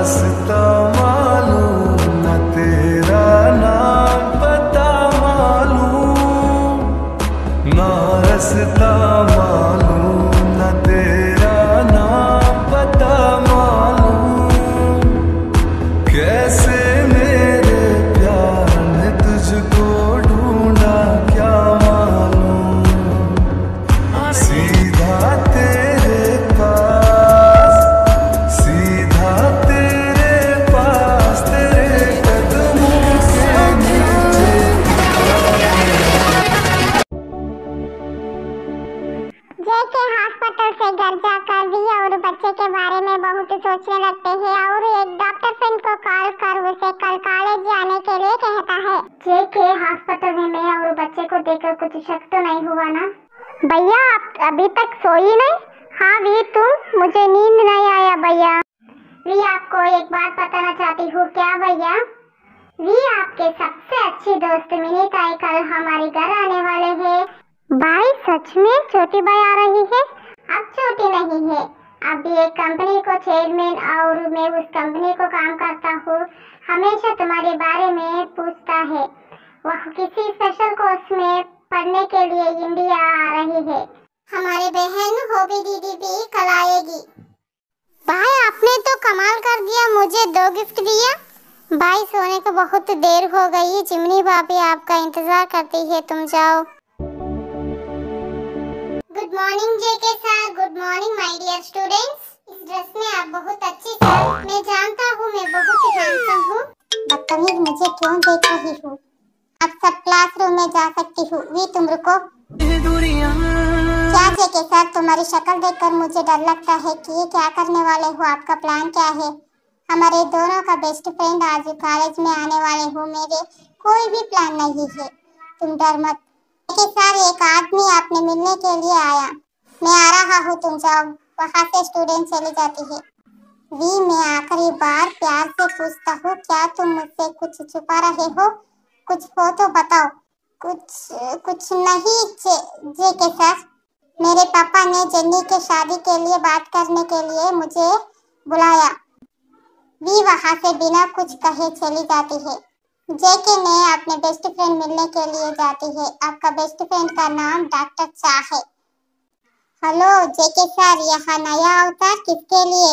रास्ता मालूम न तेरा नाम पता मालूम, ना रास्ता मालूम न तेरा नाम पता मालूम। कैसे मेरे प्यार ने तुझको ढूंढा क्या मालूम, सीधा तेरे पास, सीधा तेरे पास, तेरे कदमों के नीचे। जेके हॉस्पिटल से घर जाकर भी और बच्चे के बारे में बहुत सोचने लगते हैं और एक डॉक्टर फ्रेंड को कॉल कर उसे कल कॉलेज जाने के लिए कहता है। जेके हॉस्पिटल में मैं और बच्चे को देखकर कुछ शक तो नहीं हुआ ना? भैया आप अभी तक सोई नहीं? हाँ वी तुम, मुझे नींद नहीं आया भैया। वी आपको एक बात बताना चाहती हूँ। क्या भैया? वी आपके सबसे अच्छी दोस्त मिनी ताई कल हमारे घर आने वाले हैं। भाई सच में छोटी भाई आ रही है? अब छोटी नहीं है, अभी एक कंपनी को चेयरमैन और मैं उस कंपनी को काम करता हूँ। हमेशा तुम्हारे बारे में पूछता है। वह किसी स्पेशल कोर्स में पढ़ने के लिए इंडिया आ रही है। हमारी बहन होगी दीदी भी कल आएगी। भाई आपने तो कमाल कर दिया, मुझे 2 गिफ्ट दिया। भाई सोने को बहुत देर हो गई, चिमनी भाभी आपका इंतजार करती है, तुम जाओ। Good morning JK sir. Good morning my dear students. इस ड्रेस में आप बहुत अच्छी सर। मैं जानता हूँ मैं बहुत हैंडसम हूँ। बदतमीज, मुझे क्यों देख रही हो? अब सब क्लासरूम में जा सकती हूँ। वी तुम रुको। क्या जेके सर, तुम्हारी शक्ल देखकर मुझे डर लगता है कि ये क्या करने वाले हो? आपका प्लान क्या है? हमारे दोनों का बेस्ट फ्रेंड आज कॉलेज में आने वाले हो। मेरे कोई भी प्लान नहीं है, तुम डर मत। सर एक आदमी आपने मिलने के लिए आया। मैं आ रहा हूँ, तुम जाओ। वहाँ से स्टूडेंट चली जाती है। वी मैं आखिरी बार प्यार से पूछता हूँ, क्या तुम मुझसे कुछ छुपा रहे हो? कुछ हो तो बताओ। कुछ नहीं जेके सर, मेरे पापा ने जेन्नी के शादी के लिए बात करने के लिए मुझे बुलाया। वी वहाँ से बिना कुछ कहे चली जाती है। जेके ने अपने बेस्ट फ्रेंड मिलने के लिए जाती है। आपका बेस्ट फ्रेंड का नाम डॉक्टर चा है। हेलो जेके सर, यहाँ नया अवतार किसके लिए?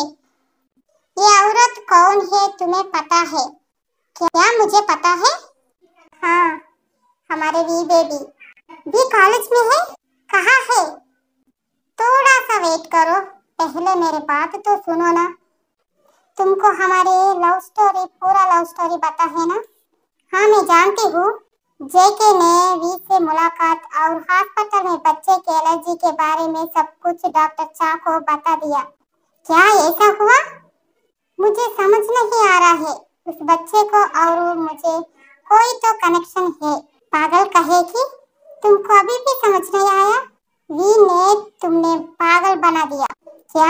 ये औरत कौन है तुम्हें पता है क्या? मुझे पता है। हाँ, हमारे वी बेबी। वी कॉलेज में है? कहाँ है? थोड़ा सा वेट करो, पहले मेरे बात तो सुनो ना। तुमको हमारे लव स्टोरी, पूरा लव स्टोरी पता है ना? हाँ मैं जानती हूँ। जेके ने वी से मुलाकात और हॉस्पिटल में बच्चे के एलर्जी के बारे में सब कुछ डॉक्टर चा को बता दिया। क्या ऐसा हुआ? मुझे समझ नहीं आ रहा है। उस बच्चे को और मुझे कोई तो कनेक्शन है। पागल कहेगी, तुमको अभी भी समझ नहीं आया? वी ने तुमने पागल बना दिया। क्या?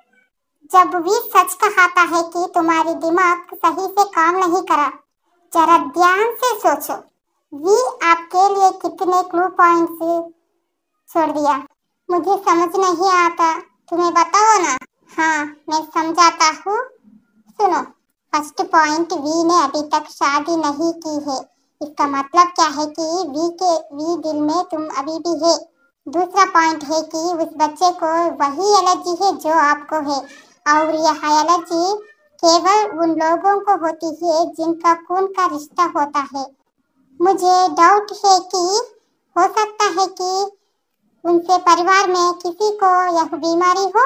जब वी सच कहता है कि तुम्हारी दिमाग सही से काम नहीं करा, जरा ध्यान से सोचो। वी आपके लिए कितने क्लू पॉइंट्स छोड़ दिया, मुझे समझ नहीं आता, तुम्हें बताओ ना। हाँ मैं समझाता हूँ, सुनो। फर्स्ट पॉइंट, वी ने अभी तक शादी नहीं की है। इसका मतलब क्या है कि वी दिल में तुम अभी भी है। दूसरा पॉइंट है कि उस बच्चे को वही एलर्जी है जो आपको है, और यह एलर्जी केवल उन लोगों को होती है जिनका खून का रिश्ता होता है। मुझे डाउट है कि हो सकता है कि उनसे परिवार में किसी को यह बीमारी हो।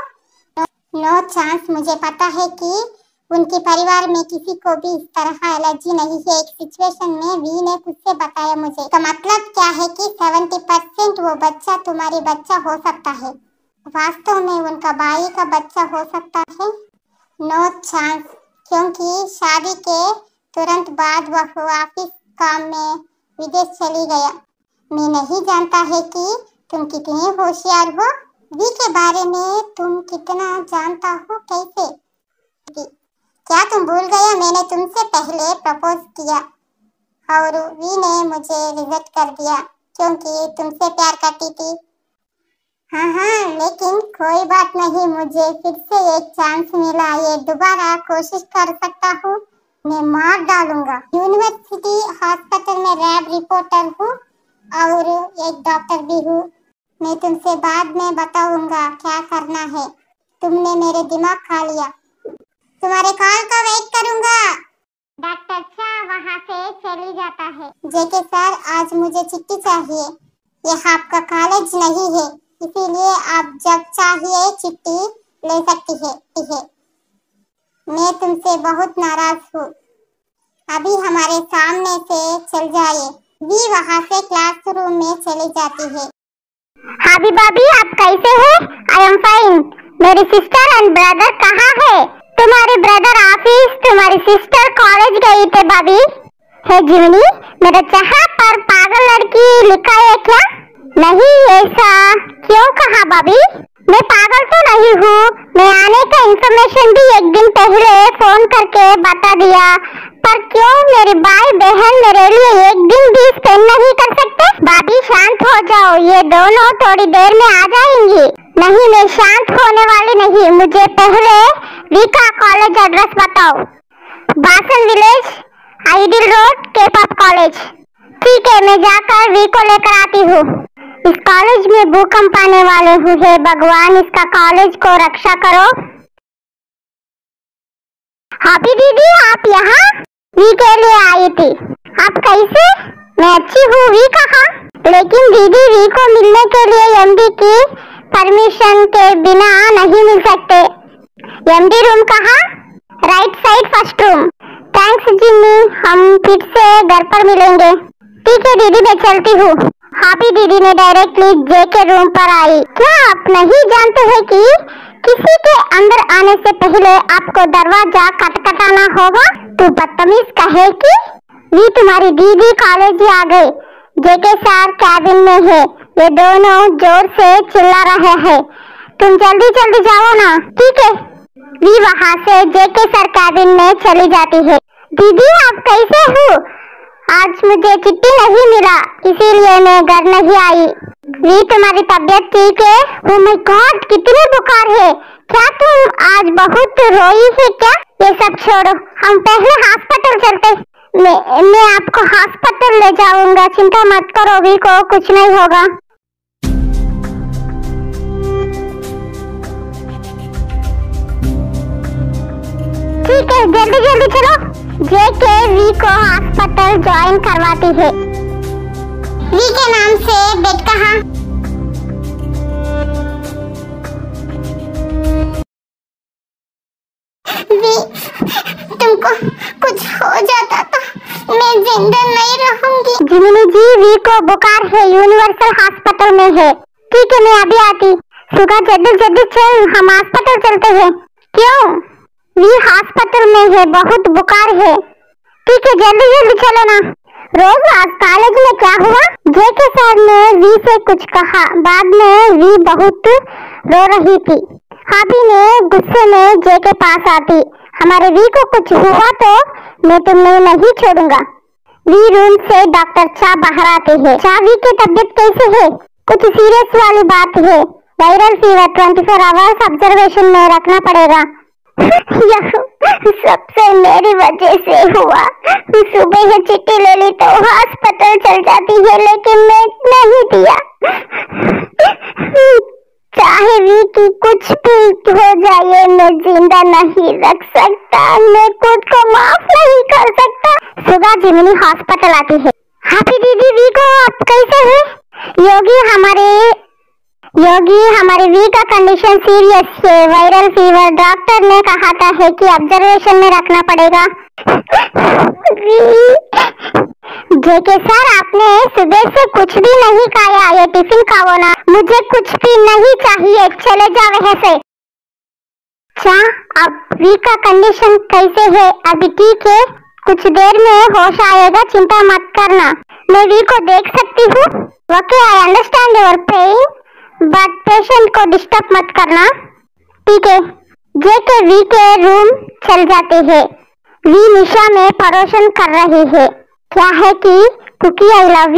नो चांस, मुझे पता है कि उनके परिवार में किसी को भी इस तरह एलर्जी नहीं है। एक सिचुएशन में वी ने खुद से बताया मुझे। इसका मतलब क्या है कि 70% वो बच्चा तुम्हारी बच्चा हो सकता है। वास्तव में उनका भाई का बच्चा हो सकता है। नो चांस, क्योंकि शादी के तुरंत बाद वह ऑफिस काम में विदेश चली गया। मैं नहीं जानता है कि तुम कितने होशियार हो। वी के बारे में तुम कितना जानता हो? कैसे? क्या तुम भूल गया मैंने तुमसे पहले प्रपोज किया और वी ने मुझे रिजेक्ट कर दिया क्योंकि तुमसे प्यार करती थी। हाँ, लेकिन कोई बात नहीं, मुझे फिर से एक चांस मिला, ये दोबारा कोशिश कर सकता हूँ। मैं मार डालूंगा। यूनिवर्सिटी हॉस्पिटल में लैब रिपोर्टर हूँ और एक डॉक्टर भी हूँ। मैं तुमसे बाद में बताऊंगा क्या करना है। तुमने मेरे दिमाग खा लिया। तुम्हारे कॉल का वेट करूंगा। डॉक्टर शाह वहाँ से चली जाता है। जेके सर, आज मुझे चिट्ठी चाहिए। यह आपका कॉलेज नहीं है, इसीलिए आप जब चाहिए चिट्ठी ले सकती है। मैं तुमसे बहुत नाराज हूँ। अभी हमारे सामने से चल जाइए। वी वहाँ से क्लासरूम में चली जाती है। हाबी भाभी, आप कैसे हैं? I am fine. मेरी सिस्टर एंड ब्रदर कहाँ है? तुम्हारे ब्रदर ऑफिस, तुम्हारी सिस्टर कॉलेज गई थे भाभी। है जिमनी, मेरा चाहा पर पागल लड़की लिखा है क्या? नहीं, ऐसा क्यों कहा भाभी? मैं पागल तो नहीं हूँ। मैं आने का इंफॉर्मेशन भी एक दिन पहले फोन करके बता दिया, पर क्यों मेरी भाई बहन मेरे लिए एक दिन भी स्पेंड नहीं कर सकते? भाभी शांत हो जाओ, ये दोनों थोड़ी देर में आ जाएंगी। नहीं, मैं शांत होने वाली नहीं। मुझे पहले वी का कॉलेज एड्रेस बताओ। Basan village, ideal road, cape of college. ठीक है, मैं जाकर वी को लेकर आती हूँ। इस कॉलेज में भूकंप आने वाले हुए, भगवान इसका कॉलेज को रक्षा करो। हाबी दीदी, आप यहाँ वी के लिए आई थी। आप कैसे? मैं अच्छी हूँ। वी कहाँ? लेकिन दीदी, वी को मिलने के लिए एमडी की परमिशन के बिना नहीं मिल सकते। एमडी रूम कहाँ? Right side, first room. Thanks Jimmy, हम फिर से घर पर मिलेंगे। ठीक है दीदी, मैं चलती हूँ। हाबी दीदी ने डायरेक्टली जे के रूम पर आई। क्या आप नहीं जानते हैं कि किसी के अंदर आने से पहले आपको दरवाजा खटखटाना होगा? तू बदतमीज कहे कि वी तुम्हारी दीदी कॉलेज आ गए। जेके सर कैबिन में है। ये दोनों जोर से चिल्ला रहे हैं। तुम जल्दी जल्दी जाओ ना। ठीक है। वी वहाँ से जेके सर कैबिन में चली जाती है। दीदी, आप कैसे हो? आज मुझे चिट्ठी नहीं मिला, इसीलिए मैं घर नहीं आई। वी, तुम्हारी तबीयत ठीक है? ओह माय गॉड, कितनी बुखार है। क्या तुम आज बहुत रोई है क्या? ये सब छोड़ो, हम पहले हॉस्पिटल चलते। मैं आपको हॉस्पिटल ले जाऊंगा, चिंता मत करो, वी को कुछ नहीं होगा। ठीक है, जल्दी जल्दी चलो। जेके वी को हॉस्पिटल ज्वाइन करवाती है। वी के नाम से बेड कहाँ? वी, तुमको कुछ हो जाता तो मैं जिंदा नहीं रहूंगी। जिमिनी जी, वी को बुखार है, यूनिवर्सल हॉस्पिटल में है। ठीक है, मैं अभी आती। सुगा, जल्दी जल्दी चल, हम हॉस्पिटल चलते हैं। क्यों? वी हॉस्पिटल में है, बहुत बुखार है। ठीक है, जल्दी जल्दी चलो ना। रोज आज कॉलेज में क्या हुआ? जेके सर ने वी से कुछ कहा, बाद में वी बहुत रो रही थी। हाबी ने गुस्से में जे के पास आती। हमारे वी को कुछ हुआ तो मैं तुम्हें नहीं छोड़ूंगा। वी रूम से डॉक्टर चा बाहर आते हैं। चा, वी की तबीयत कैसे है? कुछ सीरियस वाली बात है। वायरल फीवर 24 आवर्स ऑब्जर्वेशन में रखना पड़ेगा। यह सबसे मेरी वजह से हुआ। सुबह ही चिट्ठी ले ली तो हॉस्पिटल चल जाती है, लेकिन मैं नहीं दिया। चाहे वी की कुछ भी हो जाए, मैं जिंदा नहीं रख सकता। मैं खुद को माफ नहीं कर सकता। सुगा जिमिनी हॉस्पिटल आती है। हाबी दीदी, वी को आप कैसे हैं? योगी, हमारे वी का कंडीशन सीरियस है, वायरल फीवर। डॉक्टर ने कहा था है कि ऑब्जर्वेशन में रखना पड़ेगा। जेके सर, आपने सुबह से कुछ भी नहीं खाया, ये टिफिन खाओ ना। मुझे कुछ भी नहीं चाहिए, चले जाओ यहाँ से। क्या अब वी का कंडीशन कैसे है? अभी ठीक है, कुछ देर में होश आएगा, चिंता मत करना। मैं वी को देख सकती हूँ। Okay, I understand your pain, but patient को डिस्टर्ब मत करना। ठीक है। जेके वी के रूम चल जाते हैं। वी निशा में परोसन कर रही है। क्या है कि कुकी, आई लव यू।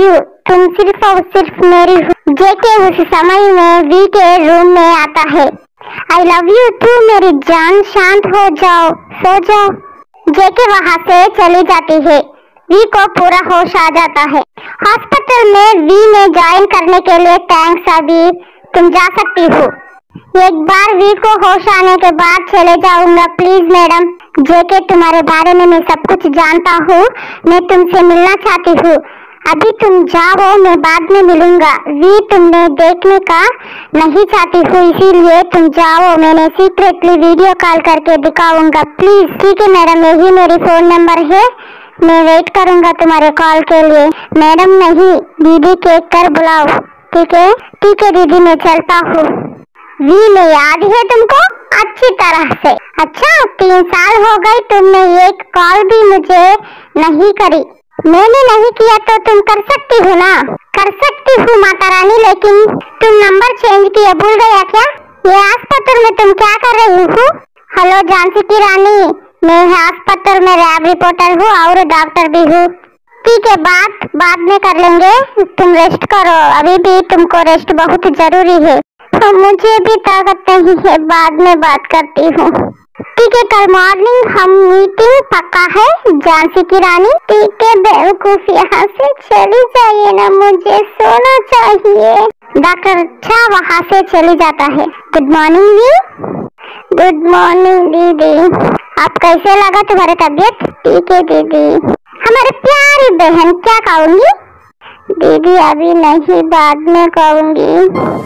तुम सिर्फ और सिर्फ मेरी हो। जेके उस समय में वी के रूम में आता है। आई लव यू टू मेरी जान, शांत हो जाओ, सो जाओ। जेके वहाँ से चली जाती है। वी को पूरा होश आ जाता है। हॉस्पिटल में वी में ज्वाइन करने के लिए थैंक्स अभी, तुम जा सकती हो। एक बार वी को होश आने के बाद चले जाऊंगा, प्लीज मैडम। जेके तुम्हारे बारे में मैं सब कुछ जानता हूँ, मैं तुमसे मिलना चाहती हूँ। अभी तुम जाओ, मैं बाद में मिलूंगा। वी तुमने देखने का नहीं चाहती हूँ, इसीलिए तुम जाओ, मैंने सीक्रेटली वीडियो कॉल करके दिखाऊंगा, प्लीज। ठीक है मैडम, यही मेरी फोन नंबर है, मैं वेट करूंगा तुम्हारे कॉल के लिए। मैडम नहीं, दीदी केक कर बुलाओ। ठीक है दीदी, मैं चलता हूँ। वी में याद है तुमको अच्छी तरह से। अच्छा 3 साल हो गए, तुमने एक कॉल भी मुझे नहीं करी। मैंने नहीं किया तो तुम कर सकती हो ना? कर सकती हूँ माता रानी, लेकिन तुम नंबर चेंज किया, भूल गया क्या? ये अस्पताल में तुम क्या कर रही हो? हेलो झांसी की रानी, मैं अस्पताल में लैब रिपोर्टर हूँ और डॉक्टर भी हूँ। ठीक है, बात बाद में कर लेंगे, तुम रेस्ट करो, अभी भी तुमको रेस्ट बहुत जरूरी है। तो मुझे भी ताकत नहीं है, बाद में बात करती हूँ। ठीक है, कल मॉर्निंग हम मीटिंग पक्का है झांसी की रानी। ठीक है बेवकूफ, यहाँ से चली जाइए ना, मुझे सोना चाहिए। डॉक्टर अच्छा वहाँ से चली जाता है। Good morning V. Good morning दीदी, आप कैसे लगा तुम्हारी तबीयत? ठीक है दीदी। हमारे प्यारी बहन, क्या खाऊंगी? दीदी अभी नहीं, बाद में खाऊंगी।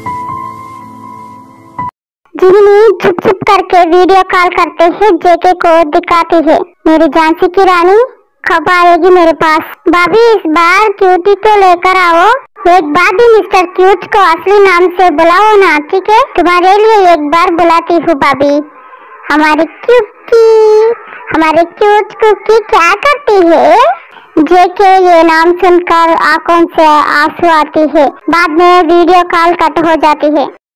जिन्हें छुप छुप करके वीडियो कॉल करते हैं, जेके को दिखाती है। मेरी झांसी की रानी कब आएगी मेरे पास? भाभी इस बार क्यूटी को लेकर आओ। एक बार भी मिस्टर क्यूट को असली नाम से बुलाओ ना, ठीक है? तुम्हारे लिए एक बार बुलाती हूँ भाभी। हमारी क्यूट कुकी क्या करती है? जेके ये नाम सुनकर आंखों से आंसू आती है। बाद में वीडियो कॉल कट हो जाती है।